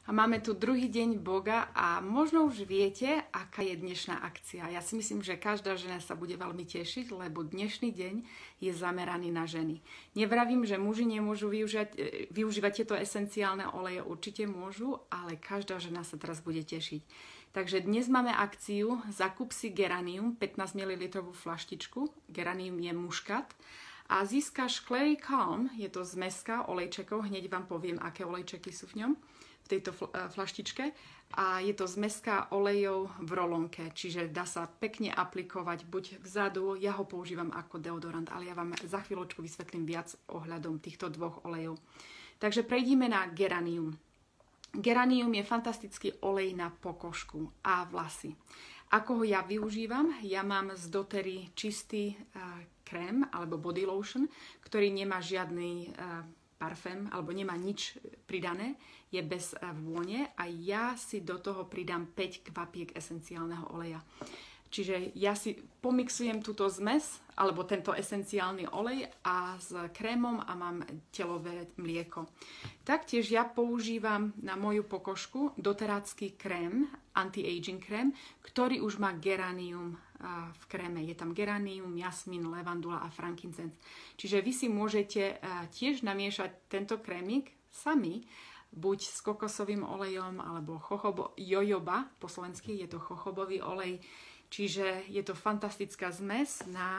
A máme tu druhý deň Boga a možno už viete, aká je dnešná akcia. Ja si myslím, že každá žena sa bude veľmi tešiť, lebo dnešný deň je zameraný na ženy. Nevravím, že muži nemôžu využívať tieto esenciálne oleje, určite môžu, ale každá žena sa teraz bude tešiť. Takže dnes máme akciu Zakúp si geranium, 15 ml flaštičku. Geranium je muškat. A získaš Clary Calm, je to zmeska olejčekov, hneď vám poviem, aké olejčeky sú v ňom, v tejto flaštičke. A je to zmeska olejov v rolonke, čiže dá sa pekne aplikovať buď vzadu, ja ho používam ako deodorant, ale ja vám za chvíľočku vysvetlím viac ohľadom týchto dvoch olejov. Takže prejdime na geranium. Geranium je fantastický olej na pokožku a vlasy. Ako ho ja využívam? Ja mám z doTERRY čistý krém alebo body lotion, ktorý nemá žiadny parfém alebo nemá nič pridané, je bez vône a ja si do toho pridám 5 kvapiek esenciálneho oleja. Čiže ja si pomixujem túto zmes alebo tento esenciálny olej a s krémom a mám telové mlieko. Taktiež ja používam na moju pokožku doterácky krém, anti-aging krém, ktorý už má geranium v kréme. Je tam geranium, jasmín, levandula a frankincense. Čiže vy si môžete tiež namiešať tento krémik sami, buď s kokosovým olejom alebo jojoba, po slovensky je to jojogový olej. Čiže je to fantastická zmes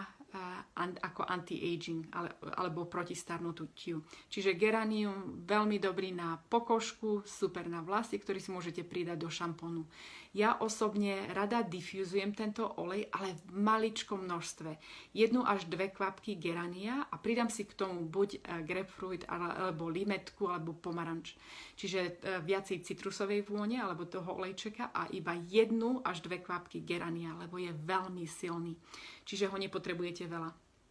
ako anti-aging alebo proti starnutiu. Čiže geranium veľmi dobrý na pokožku, super na vlasy, ktorý si môžete pridať do šampónu. Ja osobne rada diffuzujem tento olej, ale v maličkom množstve. 1 až 2 kvapky gerania a pridám si k tomu buď grapefruit alebo limetku alebo pomaranč. Čiže viacej citrusovej vône alebo toho olejčeka a iba 1 až 2 kvapky gerania, lebo je veľmi silný. Čiže ho nepotrebujete veľa.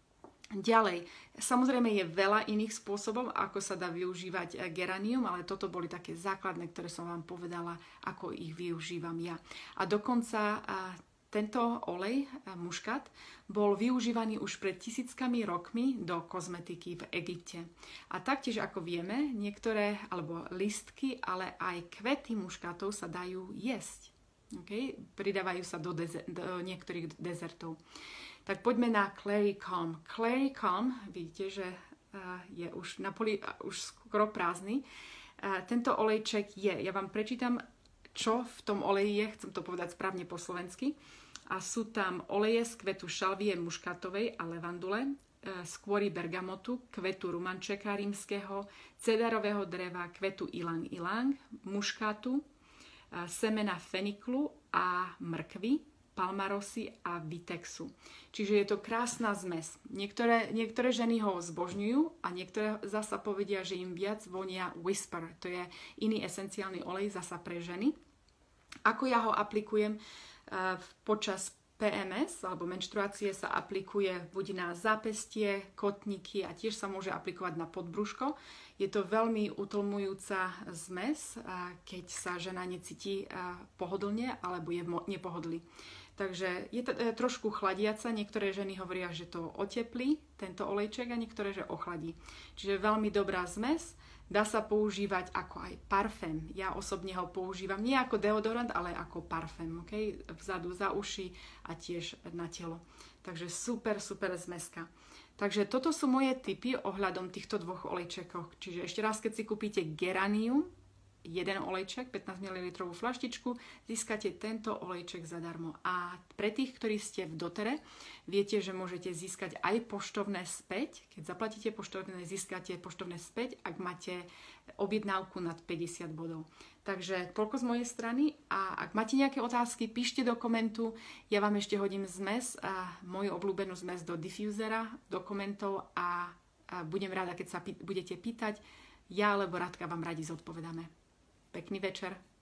Ďalej, samozrejme je veľa iných spôsobov, ako sa dá využívať geranium, ale toto boli také základné, ktoré som vám povedala, ako ich využívam ja. A dokonca tento olej, muškat, bol využívaný už pred tisíckami rokmi do kozmetiky v Egypte. A taktiež, ako vieme, niektoré, alebo listky, ale aj kvety muškatov sa dajú jesť. Okay? Pridávajú sa do niektorých dezertov. Tak poďme na Clary Calm. Clary Calm, vidíte, že je už na poli už skoro prázdny. Tento olejček je, ja vám prečítam, čo v tom oleji je, chcem to povedať správne po slovensky. A sú tam oleje z kvetu šalvie muškatovej a levandule, skôry bergamotu, kvetu rumančeka rímskeho, cedarového dreva, kvetu ilang ilang, muškatu, semena feniklu a mrkvy, palmarosy a vitexu. Čiže je to krásna zmes. Niektoré ženy ho zbožňujú a niektoré zasa povedia, že im viac vonia Whisper. To je iný esenciálny olej zasa pre ženy. Ako ja ho aplikujem počas PMS alebo menštruácie, sa aplikuje buď na zápestie, kotníky a tiež sa môže aplikovať na podbrúško. Je to veľmi utlmujúca zmes, keď sa žena necíti pohodlne alebo je v nepohodlí. Takže je to trošku chladiaca. Niektoré ženy hovoria, že to oteplí, tento olejček, a niektoré, že ochladí. Čiže veľmi dobrá zmes. Dá sa používať ako aj parfém. Ja osobne ho používam nie ako deodorant, ale ako parfém. Okay? Vzadu za uši a tiež na telo. Takže super, super zmeska. Takže toto sú moje tipy ohľadom týchto dvoch olejčekov. Čiže ešte raz, keď si kúpite geranium, jeden olejček, 15 ml flaštičku, získate tento olejček zadarmo. A pre tých, ktorí ste v doTERRE, viete, že môžete získať aj poštovné späť. Keď zaplatíte poštovné, získate poštovné späť, ak máte objednávku nad 50 bodov. Takže toľko z mojej strany a ak máte nejaké otázky, píšte do komentu. Ja vám ešte hodím zmes, moju obľúbenú zmes do diffusera, do komentov a budem rada, keď sa budete pýtať. Ja alebo Radka vám radi zodpovedáme. Pekný večer.